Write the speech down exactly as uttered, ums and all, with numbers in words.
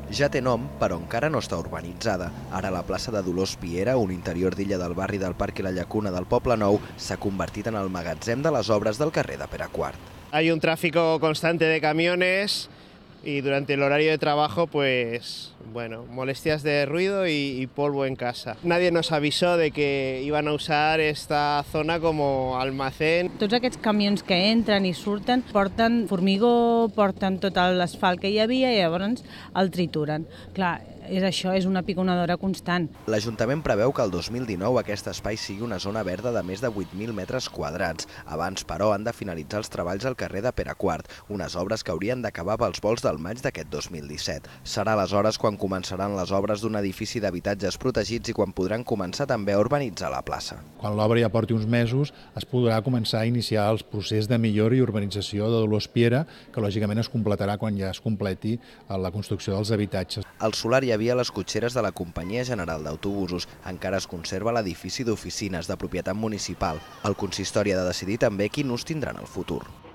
Ja té nom, però encara no està urbanitzada. Ara la plaça de Dolors Piera, un interior d'illa del barri del Parc i la Llacuna del Poble Nou, s'ha convertit en el magatzem de les obres del carrer de Pere Quart. Hay un tráfico constante de camiones y durante el horario de trabajo, pues, bueno, molestias de ruido y, y polvo en casa. Nadie nos avisó de que iban a usar esta zona como almacén. Tots aquests camions que entren i surten porten formigó, porten tot l'asfalt que hi havia i llavors el trituren. Clar, és això, és una piconadora constant. L'Ajuntament preveu que el dos mil dinou aquest espai sigui una zona verda de més de vuit mil metres quadrats. Abans, però, han de finalitzar els treballs al carrer de Pere Quart, unes obres que haurien d'acabar pels volts del maig d'aquest dos mil disset. Serà aleshores quan començaran les obres d'un edifici d'habitatges protegits i quan podran començar també a urbanitzar la plaça. Quan l'obra ja porti uns mesos, es podrà començar a iniciar el procés de millora i urbanització de Dolors Piera, que lògicament es completarà quan ja es completi la construcció dels habitatges. Al solar hi havia les cotxeres de la Companyia General d'Autobusos. Encara es conserva l'edifici d'oficines de propietat municipal. El consistori ha de decidir també quin ús tindran al futur.